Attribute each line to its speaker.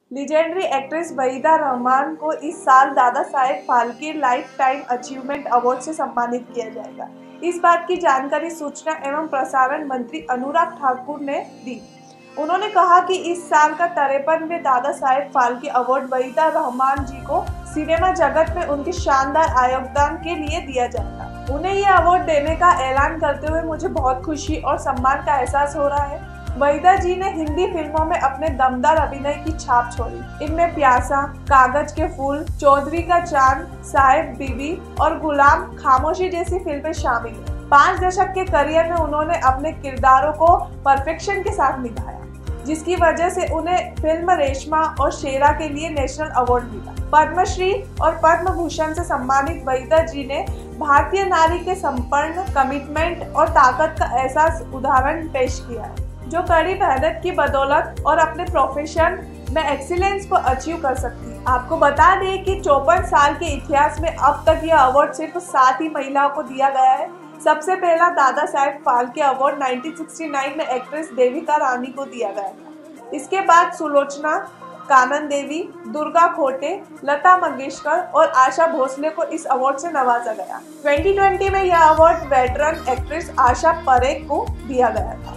Speaker 1: Legendary actress Waheeda Rehman को इस साल Dada Saheb Phalke lifetime achievement award से सम्मानित किया जाएगा। इस बात की जानकारी सूचना एवं प्रसारण मंत्री अनुराग ठाकुर ने दी। उन्होंने कहा कि इस साल का 53वें दादा साहेब फाल्के अवार्ड वहीदा रहमान जी को सिनेमा जगत में उनके शानदार योगदान के लिए दिया जाएगा। उन्हें यह अवार्ड देने का ऐलान करते हुए मुझे बहुत खुशी और सम्मान का एहसास हो रहा है। वहीदा जी ने हिंदी फिल्मों में अपने दमदार अभिनय की छाप छोड़ी। इनमें प्यासा, कागज के फूल, चौधरी का चांद, साहेब बीबी और गुलाम खामोशी जैसी फिल्में शामिल हैं। 5 दशक के करियर में उन्होंने अपने किरदारों को परफेक्शन के साथ निभाया, जिसकी वजह से उन्हें फिल्म रेशमा और शेरा के लिए नेशनल अवार्ड मिला। पद्मश्री और पद्म भूषण से सम्मानित वहीदा जी ने भारतीय नारी के संपूर्ण कमिटमेंट और ताकत का एहसास उदाहरण पेश किया है, जो कड़ी मेहनत की बदौलत और अपने प्रोफेशन में एक्सीलेंस को अचीव कर सकती है। आपको बता दें कि 54 साल के इतिहास में अब तक यह अवार्ड सिर्फ 7 ही महिलाओं को दिया गया है। सबसे पहला दादा साहेब फाल्के अवार्ड 1969 में एक्ट्रेस देविका रानी को दिया गया था। इसके बाद सुलोचना कानन देवी, दुर्गा खोटे, लता मंगेशकर और आशा भोसले को इस अवार्ड से नवाजा गया। 2020 में यह अवार्ड वेटरन एक्ट्रेस आशा परेख को दिया गया था।